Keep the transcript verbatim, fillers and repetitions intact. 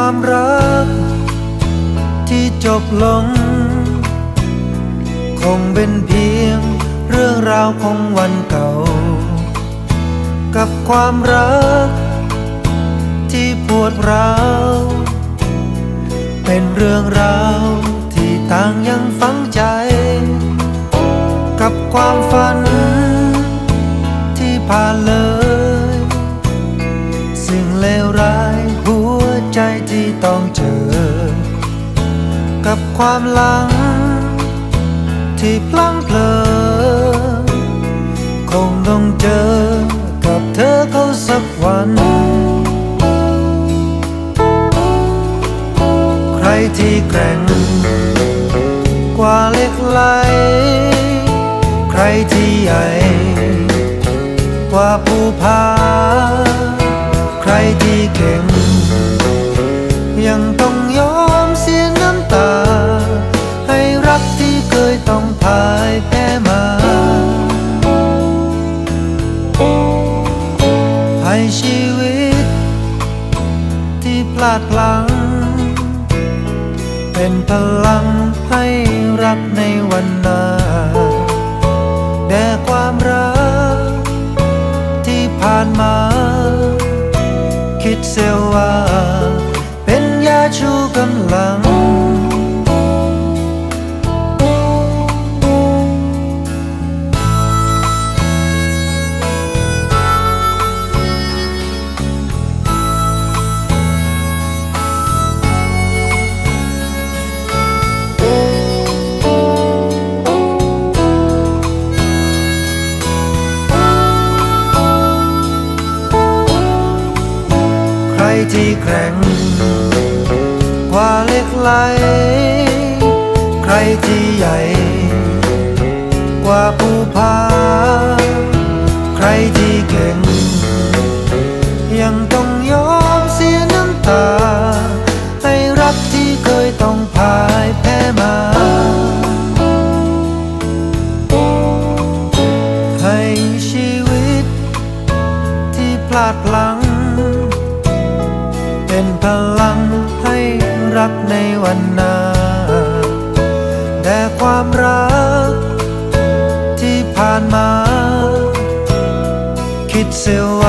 ความรักที่จบลงคงเป็นเพียงเรื่องราวของวันเก่ากับความรักที่ปวดร้าวเป็นเรื่องราวที่ต่างยังฝังใจกับความฝันที่ผ่านเลยสิ่งเลวร้ายหัวใจที่ต้องเจอกับความหลังที่พลั้งเผลอคงต้องเจอกับเธอเขาสักวันใครที่แกร่งกว่าเหล็กไหลใครที่ใหญ่กว่าภูผาใครที่เก่งยังต้องยอมเสียน้ำตาให้รักที่เคยต้องพ่ายแพ้มาให้ชีวิตที่พลาดพลั้งเป็นพลังให้รักในวันหน้าแด่ความรักที่ผ่านมาคิดเสียว่าเป็นยาชูกำลังใครที่แกร่งกว่าเหล็กไหลใครที่ใหญ่กว่าภูผาใครที่เก่งยังต้องยอมเสียน้ำตาให้รักที่เคยต้องพ่ายแพ้มาให้ชีวิตที่พลาดพลั้งเป็นพลังให้รักในวันหน้าแด่ความรักที่ผ่านมาคิดเสียว่า